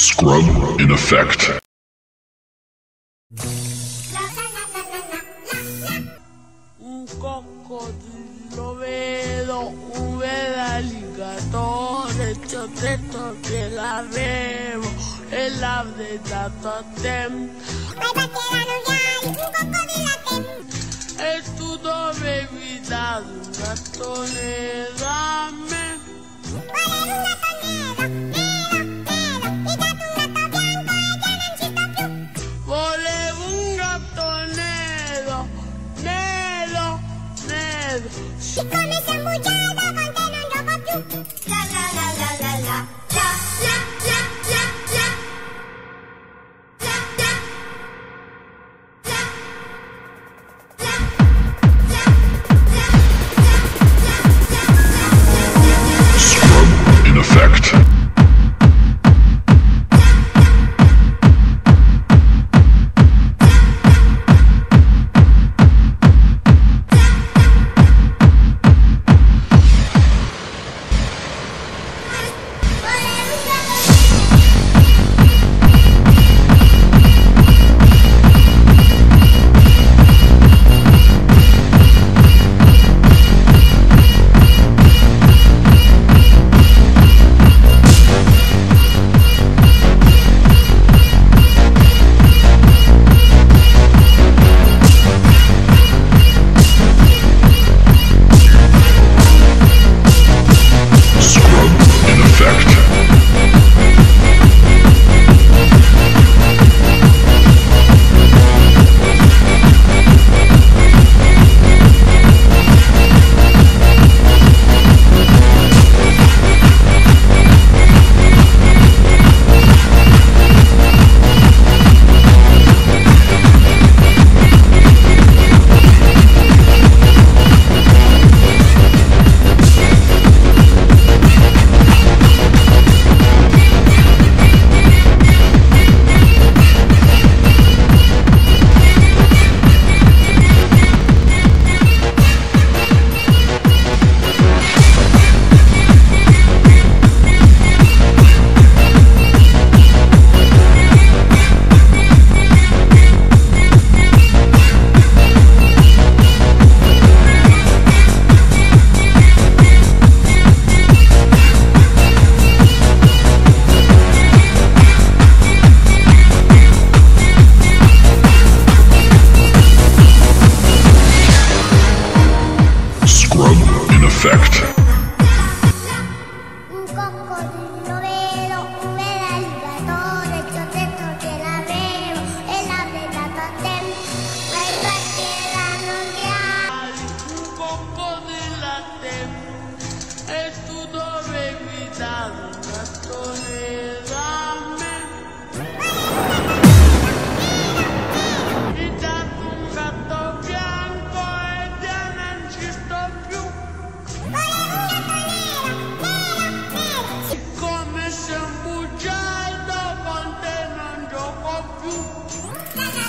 Scrub in effect. Un coccodrillo vedo, un vero alligatore, ti ho detto che l'avevo e l'avrei dato a te. Ma perché erano gli un coccodrillo a te? E tu dovevi dare un gatto nero a me. Volevo un gatto nero, nero, nero, mi dato un gatto bianco e già non ci sto più. Volevo un gatto nero, nero, nero. Siccome sei un bugiardo con te non gioco più. La la la la la la, la la la la la. La la Scrub in effect. Effect. un coccodrillo vero, un vero alligatore, ti ho detto che l'avevo e l'avrei dato a te. Ma i fatti erano gli Un coccodrillo a te. E tu dovevi dare un gatto nero a me. Mi dato un gatto bianco e già non ci sto più. Siccome sei un bugiardo con te non gioco più.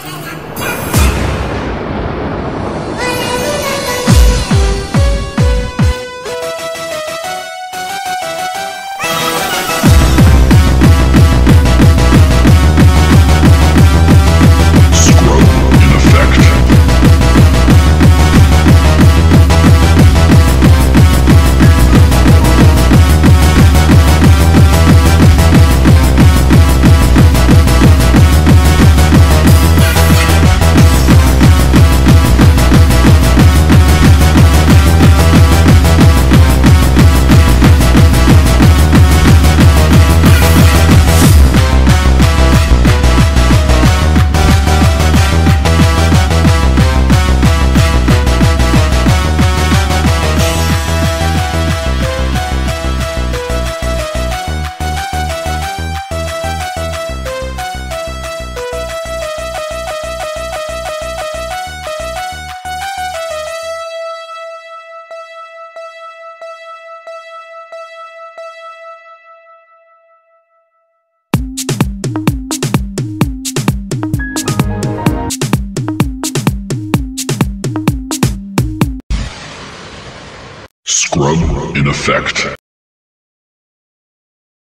Scrub in effect. Scrub in effect.